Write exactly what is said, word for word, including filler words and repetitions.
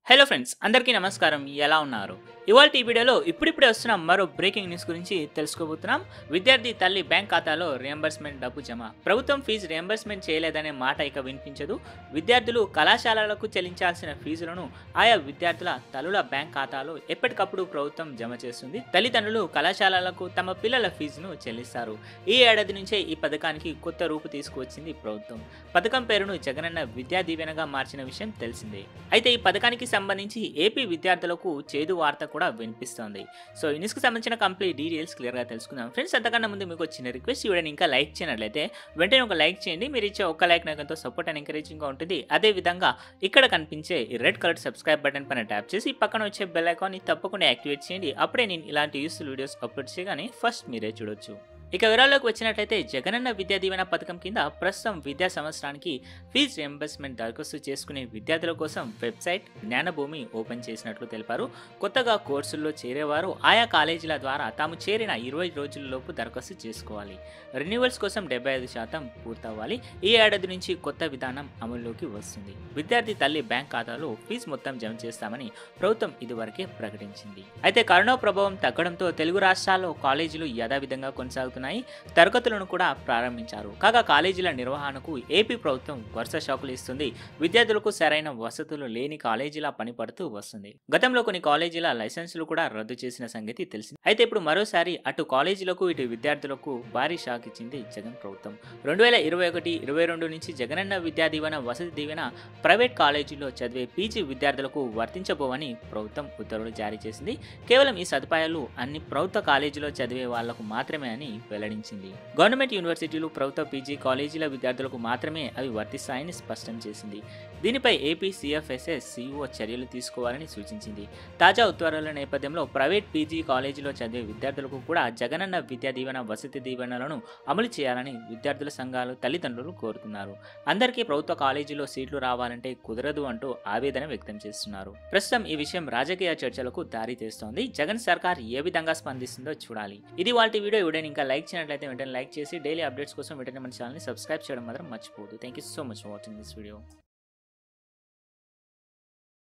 Hello friends, అందరికీ నమస్కారం. ఎలా ఉన్నారు? ఇవాళ ఈ వీడియోలో ఇప్పుడిప్పుడే వస్తున్న మరో బ్రేకింగ్ న్యూస్ గురించి తెలుసుకోబోతున్నాం. విద్యార్థి తల్లి బ్యాంక్ ఖాతాలో రియంబర్స్మెంట్ డబ్బు జమ. ప్రభుత్వం ఫీజు రియంబర్స్మెంట్ చేయలేదనే మాట ఇక వినిపించదు. విద్యార్థులు కళాశాలలకు చెల్లించాల్సిన ఫీజులను ఆయా విద్యార్థుల తల్లుల బ్యాంక్ ఖాతాలో ఎప్పటికప్పుడు ప్రభుత్వం జమ చేస్తుంది. తల్లిదండ్రులు కళాశాలలకు తమ పిల్లల ఫీజును చెల్లిస్తారు. ఈ ఏడాది నుంచే ఈ పథకానికి కొత్త రూపు తీసుకువచ్చింది ప్రభుత్వం. పథకం పేరును జగనన్న విద్యా దీవెనగా మార్చిన విషయం తెలిసిందే. అయితే ఈ పథకానికి సంబంధించి ఏపీ విద్యార్థులకు చేదు వార్త కూడా వినిపిస్తోంది. సో ఈ న్యూస్కి సంబంధించిన కంప్లీట్ డీటెయిల్స్ క్లియర్గా తెలుసుకుందాం. ఫ్రెండ్స్, అంతకన్నా ముందు మీకు వచ్చిన రిక్వెస్ట్, ఈ వీడియోని ఇంకా లైక్ చేయనట్లయితే వెంటనే ఒక లైక్ చేయండి. మీరు ఇచ్చే ఒక్క లైక్ నాకు ఎంతో సపోర్ట్ అండ్ ఎంకరేజింగ్గా ఉంటుంది. అదే విధంగా ఇక్కడ కనిపించే ఈ రెడ్ కలర్ సబ్స్క్రైబ్ బటన్ పైన ట్యాప్ చేసి పక్కన వచ్చే బెల్ ఐకాన్ని తప్పకుండా యాక్టివేట్ చేయండి. అప్పుడే నేను ఇలాంటి యూస్ఫుల్ వీడియోస్ అప్లోడ్ చేయగానే ఫస్ట్ మీరే చూడొచ్చు. ఇక వివరాల్లోకి వచ్చినట్లయితే జగనన్న విద్యా దీవెన పథకం కింద ప్రస్తుతం విద్యా సంవత్సరానికి ఫీజు రియంబర్స్మెంట్ దరఖాస్తు చేసుకునే విద్యార్థుల కోసం వెబ్సైట్ జ్ఞానభూమి ఓపెన్ చేసినట్లు తెలిపారు. కొత్తగా కోర్సుల్లో చేరేవారు ఆయా కాలేజీల ద్వారా తాము చేరిన ఇరవై రోజులలోపు దరఖాస్తు చేసుకోవాలి. రెన్యువల్స్ కోసం డెబ్బై ఐదు శాతం పూర్తవ్వాలి. ఈ ఏడాది నుంచి కొత్త విధానం అమల్లోకి వస్తుంది. విద్యార్థి తల్లి బ్యాంక్ ఖాతాలో ఫీజు మొత్తం జమ చేస్తామని ప్రభుత్వం ఇదివరకే ప్రకటించింది. అయితే కరోనా ప్రభావం తగ్గడంతో తెలుగు రాష్ట్రాల్లో కాలేజీలు యథావిధంగా కొనసాగుతున్నాయి. తరగతులను కూడా ప్రారంభించారు. కాగా కాలేజీల నిర్వహణకు ఏపీ ప్రభుత్వం వరుస షాకులు ఇస్తుంది. విద్యార్థులకు సరైన వసతులు లేని కాలేజీల పనిపడుతూ వస్తుంది. గతంలో కొన్ని కాలేజీల లైసెన్సులు కూడా రద్దు చేసిన సంగతి తెలిసింది. అయితే ఇప్పుడు మరోసారి అటు కాలేజీలకు ఇటు విద్యార్థులకు భారీ షాక్ ఇచ్చింది జగన్ ప్రభుత్వం. రెండు వేల ఇరవై ఒకటి ఇరవై రెండు నుంచి జగనన్న విద్యా దీవెన వసతి దీవెన ప్రైవేట్ కాలేజీల్లో చదివే పీజీ విద్యార్థులకు వర్తించబోవని ప్రభుత్వం ఉత్తర్వులు జారీ చేసింది. కేవలం ఈ సదుపాయాలు అన్ని ప్రభుత్వ కాలేజీలో చదివే వాళ్లకు మాత్రమే అని వెల్లడించింది. గవర్నమెంట్ యూనివర్సిటీలు, ప్రభుత్వ పీజీ కాలేజీల విద్యార్థులకు మాత్రమే అవి వర్తిస్తాయని స్పష్టం చేసింది. దీనిపై ఏపీ సీఎఫ్ఎస్ఎస్ సీఈఓ చర్యలు తీసుకోవాలని సూచించింది. తాజా ఉత్తర్వుల నేపథ్యంలో ప్రైవేట్ పీజీ కాలేజీలో చదివే విద్యార్థులకు కూడా జగనన్న విద్యా దీవెన వసతి దీవెనలను అమలు చేయాలని విద్యార్థుల సంఘాలు, తల్లిదండ్రులు కోరుతున్నారు. అందరికీ ప్రభుత్వ కాలేజీలో సీట్లు రావాలంటే కుదరదు అంటూ ఆవేదన వ్యక్తం చేస్తున్నారు. ప్రస్తుతం ఈ విషయం రాజకీయ చర్చలకు దారి తీస్తోంది. జగన్ సర్కార్ ఏ విధంగా స్పందిస్తుందో చూడాలి. ఇది వాటి వీడియో. వీడియోని ఇంకా లైక్ చేయనట్లయితే వెంటనే లైక్ చేసి డైలీ అప్డేట్స్ కోసం వెంటనే మన ఛానల్ని సబ్స్క్రైబ్ చేయడం మాత్రం మర్చిపోవద్దు. Thank you so much for watching this video.